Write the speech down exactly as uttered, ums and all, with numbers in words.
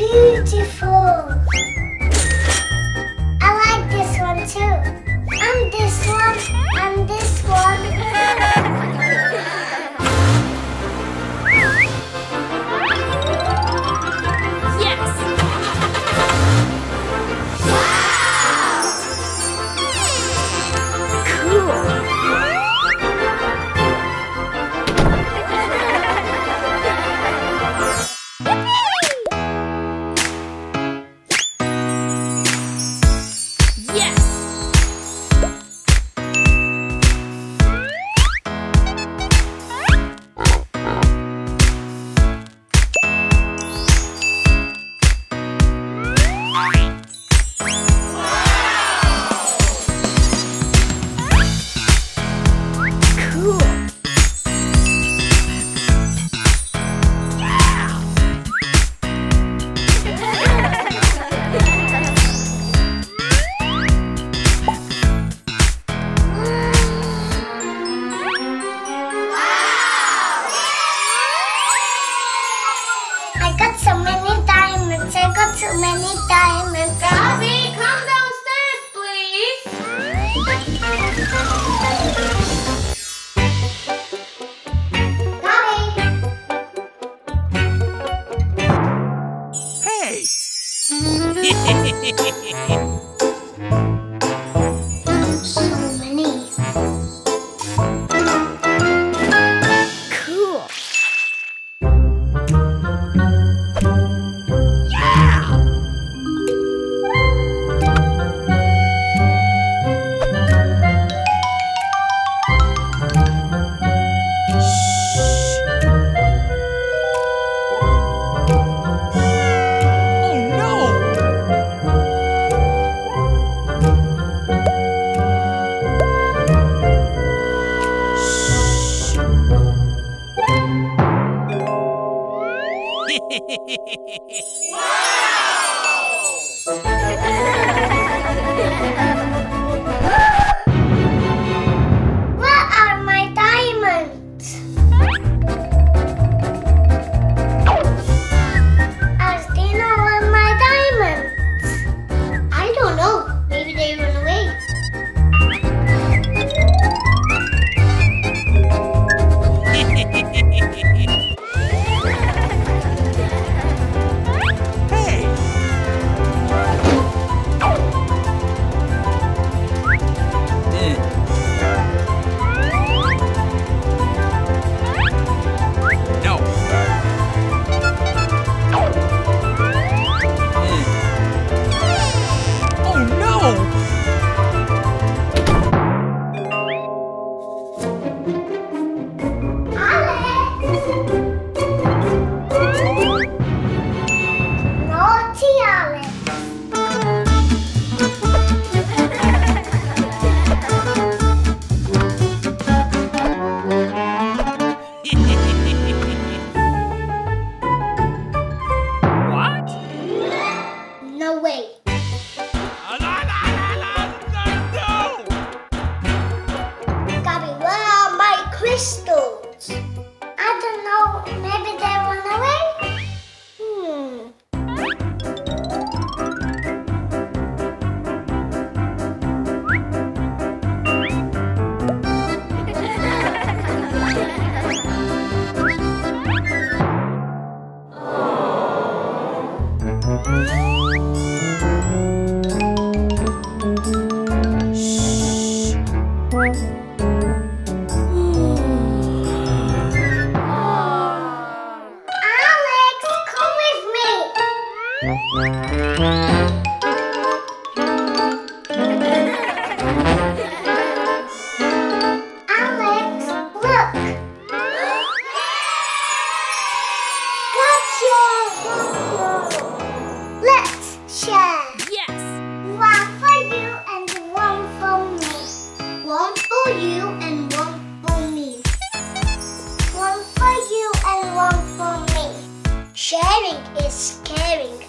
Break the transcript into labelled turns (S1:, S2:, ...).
S1: beautiful. I like this one too. And this one, and this one.
S2: Yes!
S1: So many diamonds. I got so many diamonds.
S2: Gaby, come downstairs, please.
S1: Gaby.
S3: Hey.
S1: So many. Cool. Where are my diamonds? Alex, do you know where my diamonds? I don't know. Maybe they run away. No way. Gaby, where are my crystals? I don't know. Maybe they run away? Hmm. Alex, come with me. Alex, look. Gotcha. Let's share.
S2: Yes.
S1: One for you and one for me. One for you and one for me. One for you and one for me. Sharing is caring.